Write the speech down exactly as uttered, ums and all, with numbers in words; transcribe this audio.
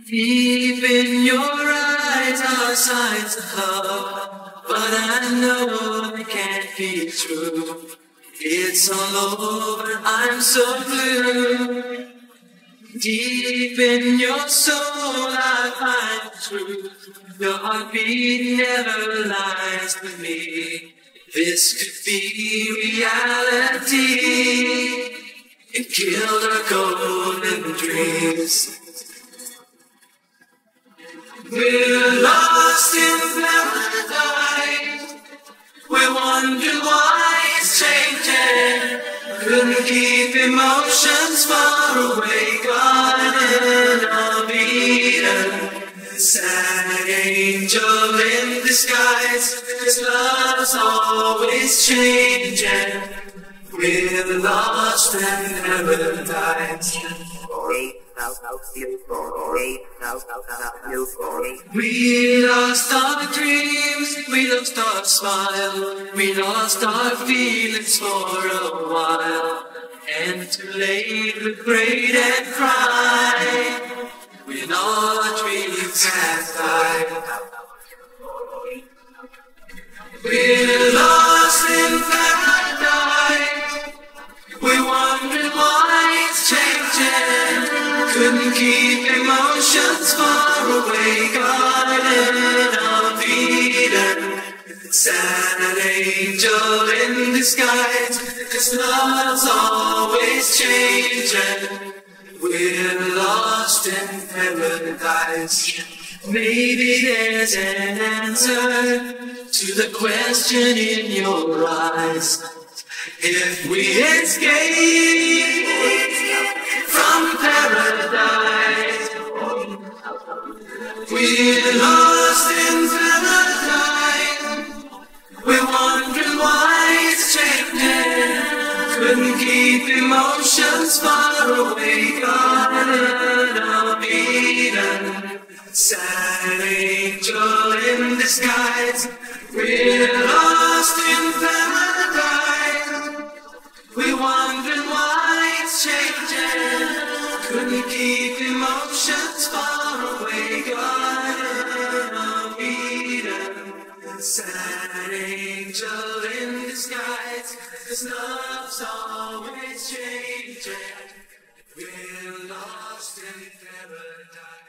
Deep in your eyes are signs of love, but I know they can't be true. It's all over, I'm so blue. Deep in your soul I find the truth. Your heartbeat never lies with me. This could be reality. It killed our golden dreams. We're lost in paradise. We wonder why it's changing. Couldn't keep emotions far away. Garden of Eden. Sad angel in disguise. 'Cause love's always changing. We're lost in paradise. We lost our dreams, we lost our smile, we lost our feelings for a while, and too late we prayed and cried when all our dreams had died. We're lost in paradise. We wondered why it's changing. Couldn't keep emotions far away. Garden of Eden. Sad angel in disguise. 'Cause love's always changing. We're lost in paradise. Maybe there's an answer to the question in your eyes. If we escape from paradise, we're lost in paradise. We're wondering why it's changing. Couldn't keep emotions far away. Garden of Eden. Sad angel in disguise. We're lost in paradise. We wondered why it's changing. Couldn't keep emotions far away. Garden of Eden. Sad angel in disguise. 'Cause love's always changing. We're lost in paradise.